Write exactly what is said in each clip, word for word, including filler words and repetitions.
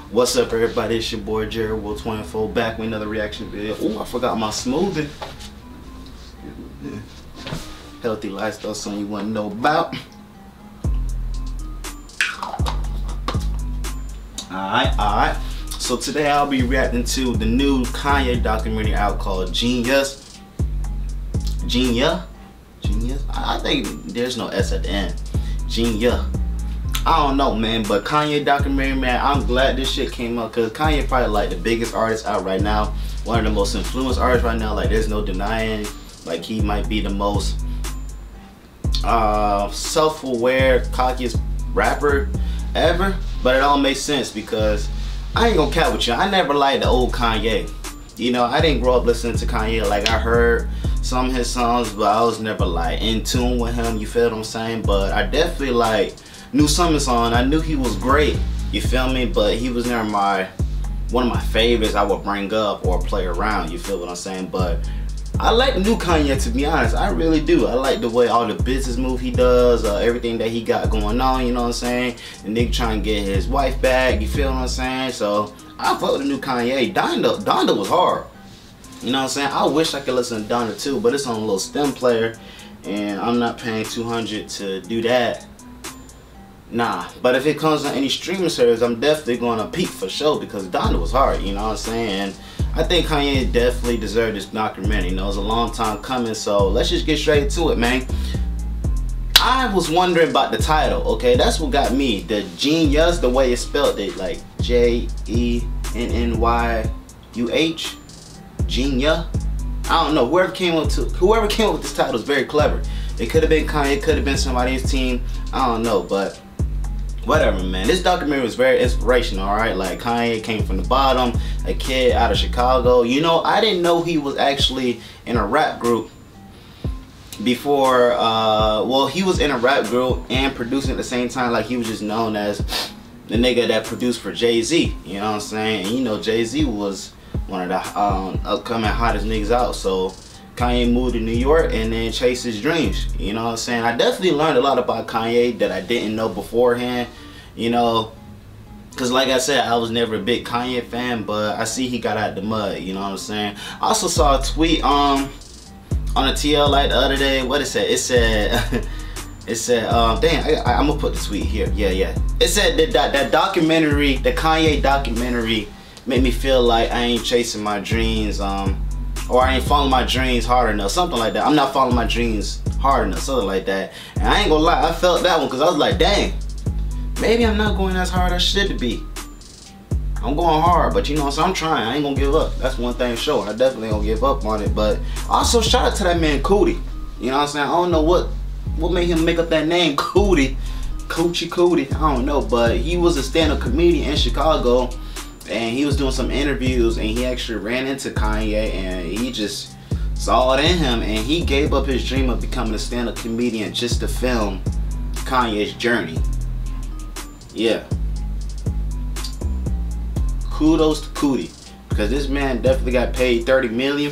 What's up, everybody? It's your boy Jared Will twenty-four back with another reaction video. Oh, I forgot my smoothie. Healthy lifestyle, something you want to know about. Alright, alright. So today I'll be reacting to the new Kanye documentary out called Genius. Genius? Genius? I think there's no S at the end. Genius. I don't know, man, but Kanye documentary, man, I'm glad this shit came out because Kanye probably like the biggest artist out right now. One of the most influenced artists right now. Like, there's no denying. Like, he might be the most uh, self-aware, cockiest rapper ever. But it all makes sense because I ain't gonna cap with you. I never liked the old Kanye. You know, I didn't grow up listening to Kanye. Like, I heard some of his songs, but I was never like in tune with him. You feel what I'm saying? But I definitely like knew some of his songs. I knew he was great. You feel me? But he was never my one of my favorites I would bring up or play around. You feel what I'm saying? But I like the new Kanye, to be honest. I really do. I like the way all the business move he does, uh, everything that he got going on, you know what I'm saying? The nigga trying to get his wife back, you feel what I'm saying? So, I fuck with the new Kanye. Donda, Donda was hard. You know what I'm saying? I wish I could listen to Donda too, but it's on a little stem player, and I'm not paying two hundred to do that. Nah, but if it comes on any streaming service, I'm definitely going to peep for sure because Donda was hard, you know what I'm saying? And I think Kanye definitely deserved this documentary. You know, it was a long time coming, so let's just get straight to it, man. I was wondering about the title, okay? That's what got me. The Genius, the way it spelled it, like J E N N Y U H, Genius. I don't know, whoever came up to, whoever came up with this title is very clever. It could have been Kanye, it could have been somebody else's team, I don't know, but whatever, man. This documentary was very inspirational, alright? Like, Kanye came from the bottom, a kid out of Chicago. You know, I didn't know he was actually in a rap group before, uh, well, he was in a rap group and producing at the same time. Like, he was just known as the nigga that produced for Jay-Z, you know what I'm saying? And you know, Jay-Z was one of the um, upcoming hottest niggas out, so Kanye moved to New York and then chased his dreams, you know what I'm saying? I definitely learned a lot about Kanye that I didn't know beforehand, you know, because like I said, I was never a big Kanye fan, but I see he got out the mud, you know what I'm saying? I also saw a tweet um, on a T L like the other day. What it said? It said, it said, um, damn, I, I, I'm going to put the tweet here. Yeah, yeah. It said that, that that documentary, the Kanye documentary, made me feel like I ain't chasing my dreams, um, or I ain't following my dreams hard enough, something like that. I'm not following my dreams hard enough, something like that. And I ain't gonna lie, I felt that one because I was like, dang, maybe I'm not going as hard as I should be. I'm going hard, but you know, so I'm trying. I ain't gonna give up. That's one thing sure. I definitely gonna give up on it. But also shout out to that man Coodie. You know what I'm saying? I don't know what what made him make up that name Coodie, Coochie Coodie. I don't know, but he was a stand-up comedian in Chicago. And he was doing some interviews and he actually ran into Kanye and he just saw it in him and he gave up his dream of becoming a stand-up comedian just to film Kanye's journey. Yeah. Kudos to Coodie because this man definitely got paid thirty million.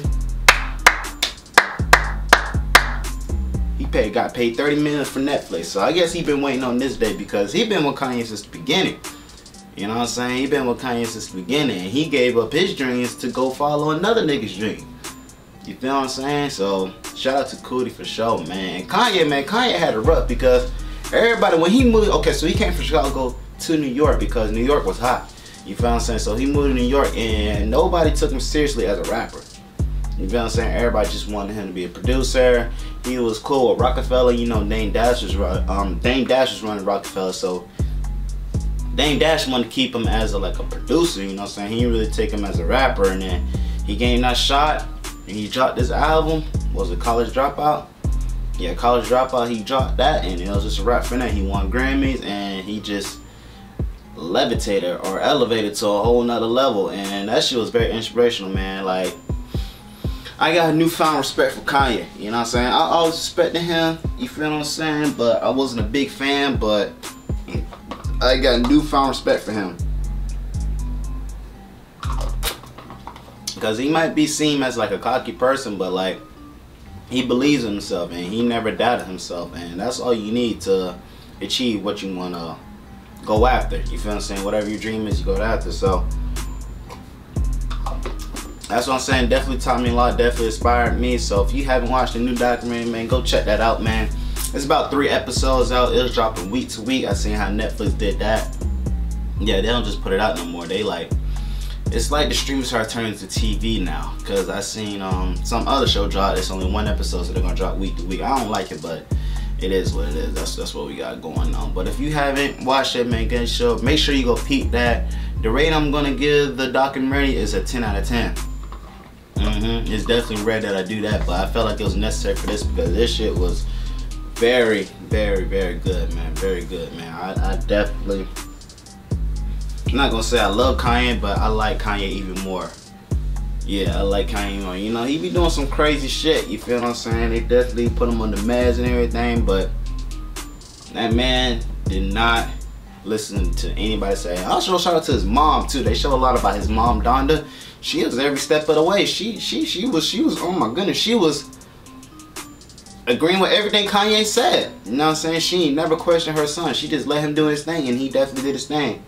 He paid got paid thirty million for Netflix. So I guess he been waiting on this day because he been with Kanye since the beginning. You know what I'm saying? He been with Kanye since the beginning. And he gave up his dreams to go follow another nigga's dream. You feel what I'm saying? So, shout out to Coodie for sure, man. And Kanye, man, Kanye had a rough because everybody, when he moved, okay, so he came from Chicago to New York because New York was hot. You feel what I'm saying? So he moved to New York and nobody took him seriously as a rapper. You feel what I'm saying? Everybody just wanted him to be a producer. He was cool with Rockefeller. You know, Dame Dash was, um, Dame Dash was running Rockefeller, so Dame Dash wanted to keep him as a, like a producer, you know what I'm saying? He didn't really take him as a rapper, and then he gave that shot, and he dropped this album. Was it College Dropout? Yeah, College Dropout, he dropped that, and it was just a rap for that. He won Grammys, and he just levitated or elevated to a whole nother level, and that shit was very inspirational, man. Like, I got a newfound respect for Kanye, you know what I'm saying? I always respected him, you feel what I'm saying? But I wasn't a big fan, but I got newfound respect for him. Because he might be seen as like a cocky person, but like, he believes in himself and he never doubted himself. And that's all you need to achieve what you want to go after. You feel what I'm saying? Whatever your dream is, you go after. So that's what I'm saying. Definitely taught me a lot. Definitely inspired me. So if you haven't watched the new documentary, man, go check that out, man. It's about three episodes out. It's dropping week to week. I seen how Netflix did that. Yeah, they don't just put it out no more. They like, it's like the streamers are turning to T V now. Cause I seen um some other show drop. It's only one episode, so they're gonna drop week to week. I don't like it, but it is what it is. That's that's what we got going on. But if you haven't watched it, man, good show. Make sure you go peep that. The rate I'm gonna give the documentary is a ten out of ten. Mm-hmm. It's definitely rare that I do that, but I felt like it was necessary for this because this shit was very, very, very good, man. Very good, man. I, I definitely, I'm not gonna say I love Kanye, but I like Kanye even more. Yeah, I like Kanye more. You know, he be doing some crazy shit, you feel what I'm saying? They definitely put him on the meds and everything, but that man did not listen to anybody say. Also, shout out to his mom too. They show a lot about his mom, Donda. She was every step of the way. She, she, she was, she was. Oh my goodness, she was agreeing with everything Kanye said. You know what I'm saying? She never questioned her son. She just let him do his thing, and he definitely did his thing.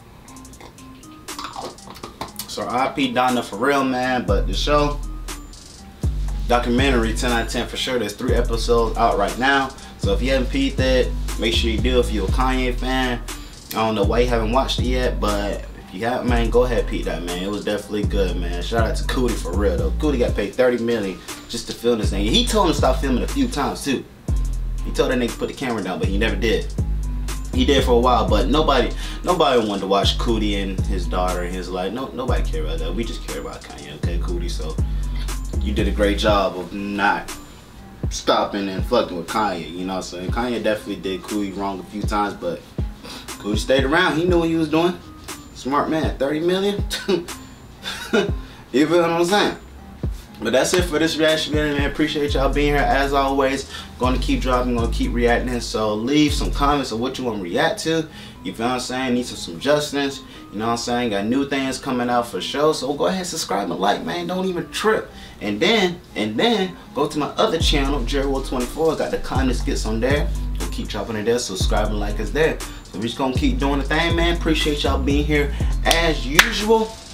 So R I P Donda for real, man. But the show, documentary, ten out of ten for sure. There's three episodes out right now. So if you haven't peeped it, make sure you do. If you're a Kanye fan, I don't know why you haven't watched it yet, but if you haven't, man, go ahead, peep that, man. It was definitely good, man. Shout out to Coodie for real, though. Coodie got paid thirty million dollars just to film this thing. He told him to stop filming a few times, too. He told that nigga to put the camera down, but he never did. He did for a while, but nobody nobody wanted to watch Coodie and his daughter and his life. No, nobody cared about that. We just care about Kanye, okay, Coodie? So you did a great job of not stopping and fucking with Kanye, you know what I'm saying? Kanye definitely did Coodie wrong a few times, but Coodie stayed around. He knew what he was doing. Smart man. thirty million? You feel what I'm saying? But that's it for this reaction video, man. Appreciate y'all being here as always. Going to keep dropping, going to keep reacting. So leave some comments of what you want to react to. You feel what I'm saying? Need some suggestions. You know what I'm saying? Got new things coming out for sure. So go ahead, subscribe and like, man. Don't even trip. And then, and then go to my other channel, Jerry World twenty-four. Got the kindness skits on there. We'll keep dropping it there. Subscribe and like us there. So we're just gonna keep doing the thing, man. Appreciate y'all being here as usual.